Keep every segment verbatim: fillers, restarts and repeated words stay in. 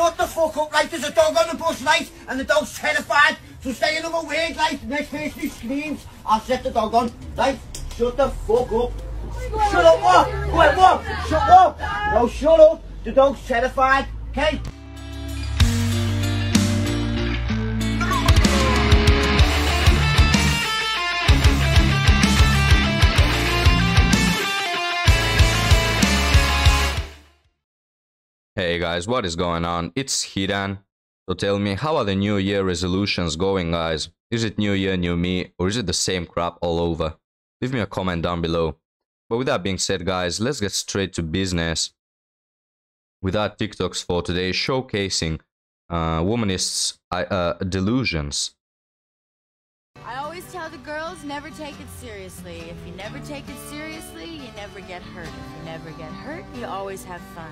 shut the fuck up, right? There's a dog on the bus, right? And the dog's terrified. So say another word, like, the next person who screams, I'll set the dog on, right? Shut the fuck up. Shut up, what? Wait, what? Shut up. No, shut up. The dog's terrified, okay? Hey guys, what is going on? It's Hidan. So tell me, how are the New Year resolutions going, guys? Is it New Year, New Me, or is it the same crap all over? Leave me a comment down below. But with that being said, guys, let's get straight to business with our TikToks for today, showcasing uh, womanists' uh, delusions. I always tell the girls, never take it seriously. If you never take it seriously, you never get hurt. If you never get hurt, you always have fun.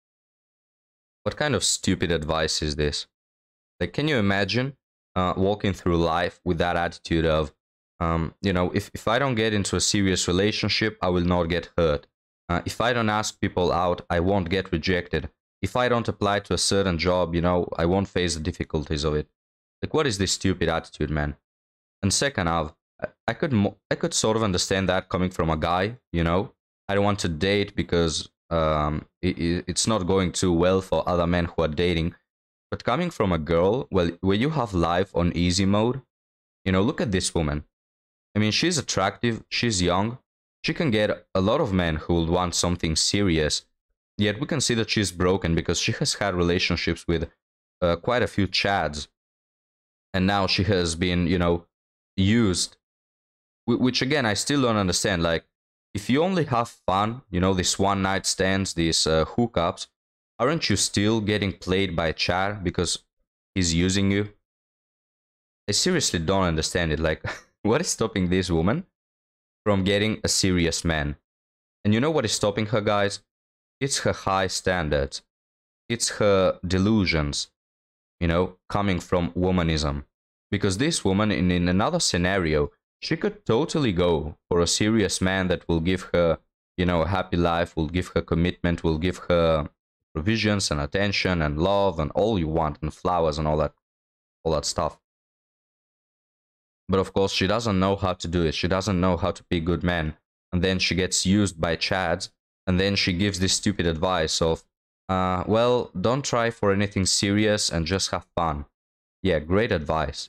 What kind of stupid advice is this? Like, can you imagine uh, walking through life with that attitude of, um, you know, if, if I don't get into a serious relationship, I will not get hurt. Uh, if I don't ask people out, I won't get rejected. If I don't apply to a certain job, you know, I won't face the difficulties of it. Like, what is this stupid attitude, man? And second of, I, I could mo I could sort of understand that coming from a guy, you know. I don't want to date because um, it, it's not going too well for other men who are dating. But coming from a girl, well, where you have life on easy mode, you know, look at this woman. I mean, she's attractive, she's young, she can get a lot of men who will want something serious. Yet we can see that she's broken because she has had relationships with uh, quite a few chads. And now she has been, you know, used. Which again, I still don't understand. Like, if you only have fun, you know, these one night stands, these uh, hookups, aren't you still getting played by a chad because he's using you? I seriously don't understand it. Like, what is stopping this woman from getting a serious man? And you know what is stopping her, guys? It's her high standards. It's her delusions, you know, coming from womanism. Because this woman, in, in another scenario, she could totally go for a serious man that will give her, you know, a happy life, will give her commitment, will give her provisions and attention and love and all you want, and flowers and all that, all that stuff. But of course, she doesn't know how to do it. She doesn't know how to be a good man. And then she gets used by chads. And then she gives this stupid advice of, uh, well, don't try for anything serious and just have fun. Yeah, great advice.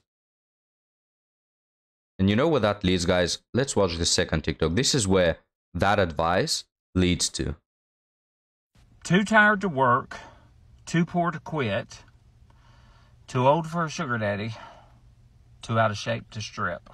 And you know where that leads, guys? Let's watch the second TikTok. This is where that advice leads to. Too tired to work, too poor to quit, too old for a sugar daddy, too out of shape to strip.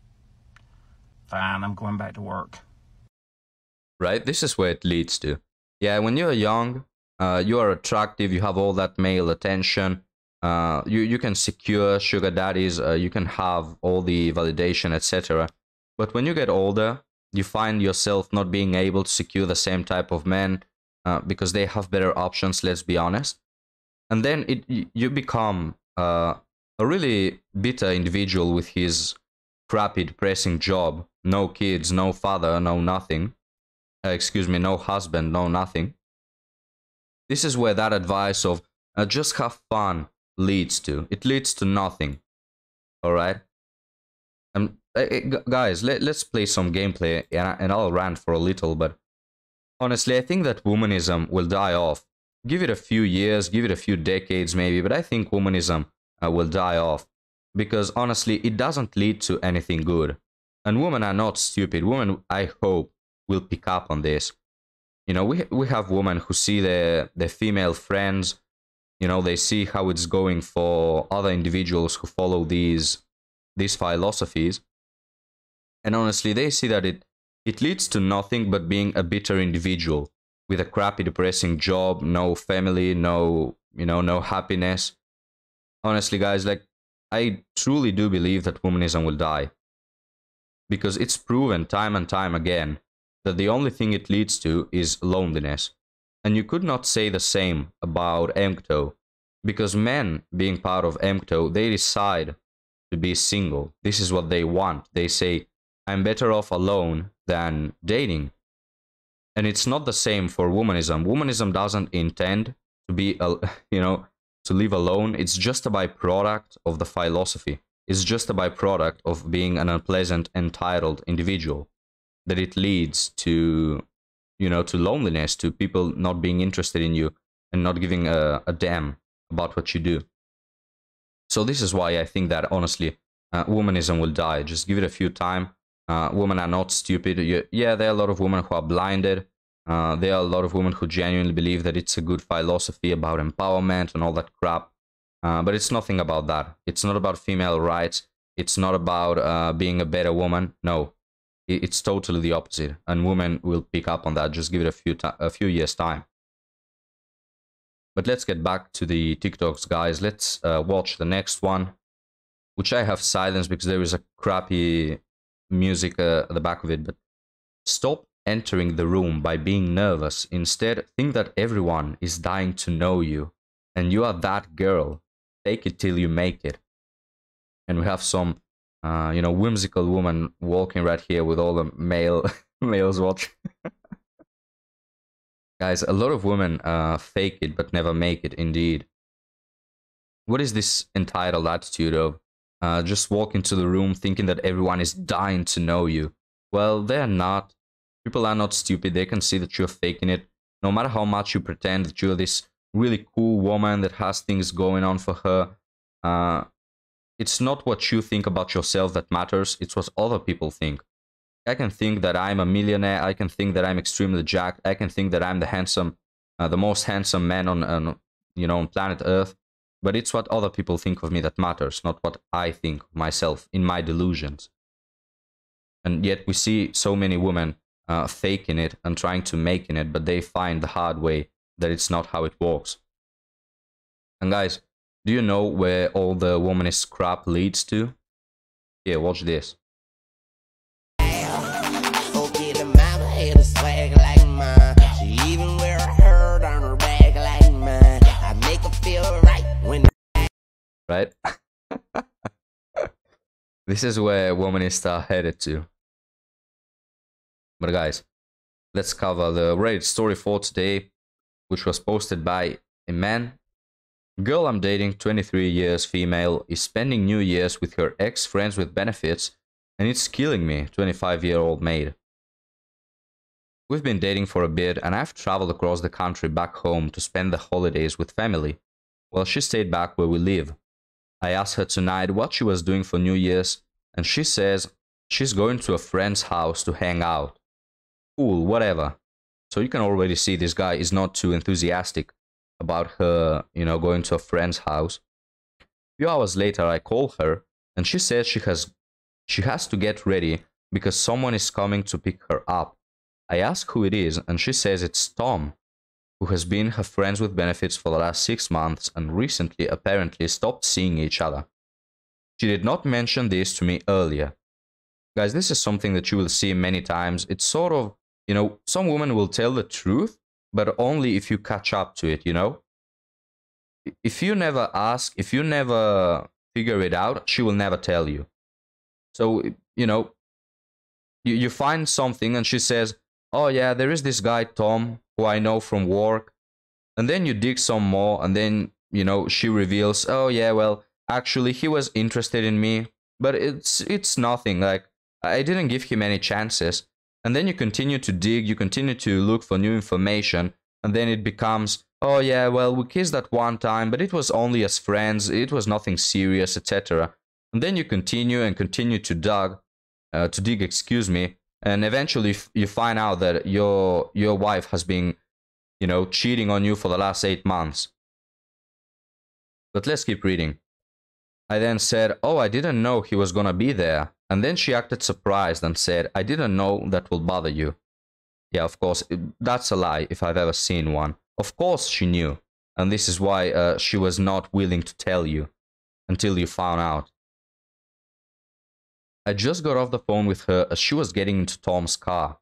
Fine, I'm going back to work. Right? This is where it leads to. Yeah, when you're young, uh, you are attractive, you have all that male attention, uh, you, you can secure sugar daddies, uh, you can have all the validation, et cetera. But when you get older, you find yourself not being able to secure the same type of men uh, because they have better options, let's be honest. And then it you become uh, a really bitter individual with his crappy, depressing job, no kids, no father, no nothing. Uh, excuse me, no husband, no nothing. This is where that advice of uh, just have fun leads to. It leads to nothing. Alright? Um, uh, guys, let, let's play some gameplay and, and I'll rant for a little, but honestly, I think that womanism will die off. Give it a few years, give it a few decades maybe, but I think womanism uh, will die off. Because honestly, it doesn't lead to anything good. And women are not stupid. Women, I hope, will pick up on this. You know, we we have women who see their their female friends, you know, they see how it's going for other individuals who follow these these philosophies, and honestly, they see that it it leads to nothing but being a bitter individual with a crappy, depressing job, no family, no, you know, no happiness. Honestly, guys, like, I truly do believe that womanism will die, because it's proven time and time again that the only thing it leads to is loneliness. And you could not say the same about EMCTO, because men, being part of EMCTO, they decide to be single. This is what they want. They say, I'm better off alone than dating. And it's not the same for womanism. Womanism doesn't intend to be, you know, to live alone, it's just a byproduct of the philosophy. It's just a byproduct of being an unpleasant, entitled individual. That it leads to, you know, to loneliness, to people not being interested in you and not giving a, a damn about what you do. So this is why I think that, honestly, uh, womanism will die. Just give it a few time. Uh, women are not stupid. You, yeah, there are a lot of women who are blinded. Uh, there are a lot of women who genuinely believe that it's a good philosophy about empowerment and all that crap. Uh, but it's nothing about that. It's not about female rights. It's not about uh, being a better woman. No, it, it's totally the opposite. And women will pick up on that. Just give it a few a few years time. But let's get back to the TikToks, guys. Let's uh, watch the next one, which I have silenced because there is a crappy music uh, at the back of it. But stop entering the room by being nervous. Instead, think that everyone is dying to know you, and you are that girl. Take it till you make it. And we have some, uh, you know, whimsical woman walking right here with all the male males watching. Guys, a lot of women uh, fake it but never make it, indeed. What is this entitled attitude of uh, just walk into the room thinking that everyone is dying to know you? Well, they're not. People are not stupid. They can see that you're faking it. No matter how much you pretend that you're this really cool woman that has things going on for her, uh, it's not what you think about yourself that matters. It's what other people think. I can think that I'm a millionaire. I can think that I'm extremely jacked. I can think that I'm the handsome, uh, the most handsome man on, on, you know, on planet Earth. But it's what other people think of me that matters, not what I think of myself in my delusions. And yet we see so many women uh, faking it and trying to making it, but they find the hard way that it's not how it works. And guys, do you know where all the womanist crap leads to? Here, watch this. Right? This is where womanists are headed to. But guys, let's cover the Reddit story for today, which was posted by a man. Girl I'm dating, twenty-three years, female, is spending New Year's with her ex-friends with benefits, and it's killing me, twenty-five-year-old maid. We've been dating for a bit, and I've traveled across the country back home to spend the holidays with family, while she stayed back where we live. I asked her tonight what she was doing for New Year's, and she says she's going to a friend's house to hang out. Cool, whatever. So you can already see this guy is not too enthusiastic about her, you know, going to a friend's house. A few hours later, I call her, and she says she has, she has to get ready because someone is coming to pick her up. I ask who it is, and she says it's Tom, who has been her friends with benefits for the last six months and recently apparently stopped seeing each other. She did not mention this to me earlier. Guys, this is something that you will see many times. It's sort of, you know, some women will tell the truth, but only if you catch up to it, you know? If you never ask, if you never figure it out, she will never tell you. So, you know, you, you find something and she says, oh yeah, there is this guy, Tom, who I know from work. And then you dig some more and then, you know, she reveals, oh yeah, well, actually he was interested in me, but it's, it's nothing. Like, I didn't give him any chances. And then you continue to dig, you continue to look for new information, and then it becomes, oh yeah, well, we kissed that one time, but it was only as friends, it was nothing serious, et cetera. And then you continue and continue to dig, uh, to dig, excuse me, and eventually you find out that your your wife has been, you know, cheating on you for the last eight months. But let's keep reading. I then said, oh, I didn't know he was gonna be there. And then she acted surprised and said, I didn't know that will bother you. Yeah, of course, that's a lie if I've ever seen one. Of course she knew. And this is why uh, she was not willing to tell you until you found out. I just got off the phone with her as she was getting into Tom's car.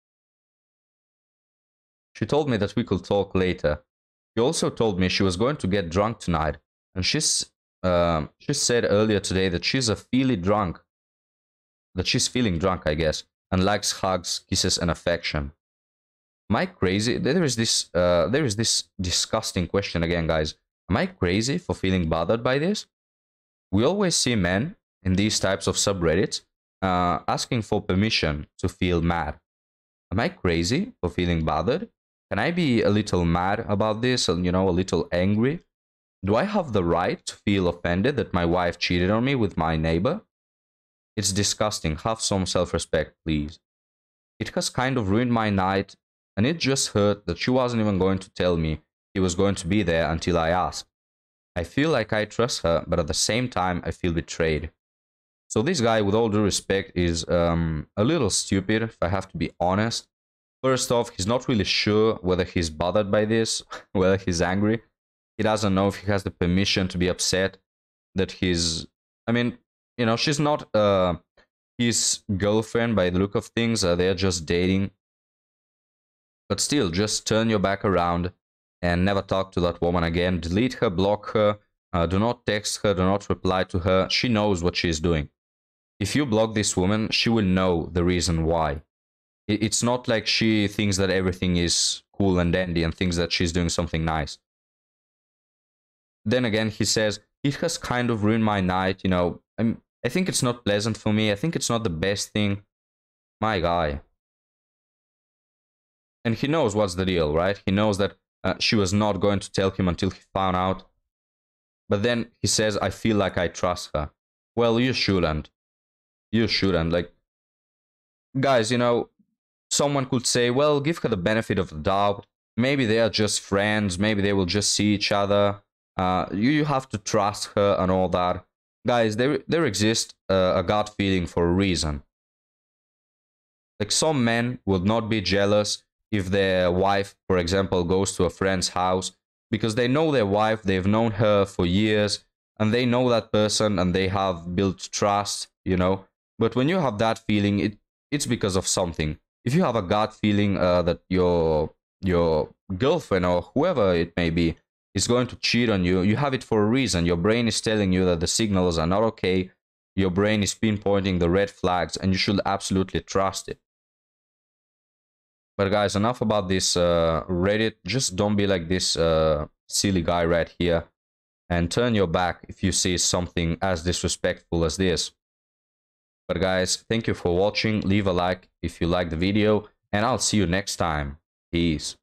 She told me that we could talk later. She also told me she was going to get drunk tonight. And she's, uh, she said earlier today that she's a feely drunk. That she's feeling drunk, I guess, and likes hugs, kisses, and affection. Am I crazy? There is this, uh, there is this disgusting question again, guys. Am I crazy for feeling bothered by this? We always see men in these types of subreddits uh, asking for permission to feel mad. Am I crazy for feeling bothered? Can I be a little mad about this and, you know, a little angry? Do I have the right to feel offended that my wife cheated on me with my neighbor? It's disgusting. Have some self-respect, please. It has kind of ruined my night, and it just hurt that she wasn't even going to tell me he was going to be there until I asked. I feel like I trust her, but at the same time, I feel betrayed. So this guy, with all due respect, is um, a little stupid, if I have to be honest. First off, he's not really sure whether he's bothered by this, whether he's angry. He doesn't know if he has the permission to be upset, that he's... I mean, you know, she's not uh, his girlfriend by the look of things. Uh, they're just dating. But still, just turn your back around and never talk to that woman again. Delete her, block her, uh, do not text her, do not reply to her. She knows what she's doing. If you block this woman, she will know the reason why. It's not like she thinks that everything is cool and dandy and thinks that she's doing something nice. Then again, he says, it has kind of ruined my night, you know. I'm, I think it's not pleasant for me. I think it's not the best thing. My guy. And he knows what's the deal, right? He knows that uh, she was not going to tell him until he found out. But then he says, I feel like I trust her. Well, you shouldn't. You shouldn't. Like, guys, you know, someone could say, well, give her the benefit of the doubt. Maybe they are just friends. Maybe they will just see each other. Uh, you, you have to trust her and all that. Guys, there, there exists uh, a gut feeling for a reason. Like, some men would not be jealous if their wife, for example, goes to a friend's house, because they know their wife, they've known her for years, and they know that person, and they have built trust, you know. But when you have that feeling, it it's because of something. If you have a gut feeling uh, that your your girlfriend or whoever it may be is going to cheat on you, you have it for a reason. Your brain is telling you that the signals are not okay. Your brain is pinpointing the red flags, and you should absolutely trust it. But guys, enough about this uh, Reddit. Just don't be like this uh, silly guy right here, and turn your back if you see something as disrespectful as this. But guys, thank you for watching. Leave a like if you like the video, and I'll see you next time. Peace.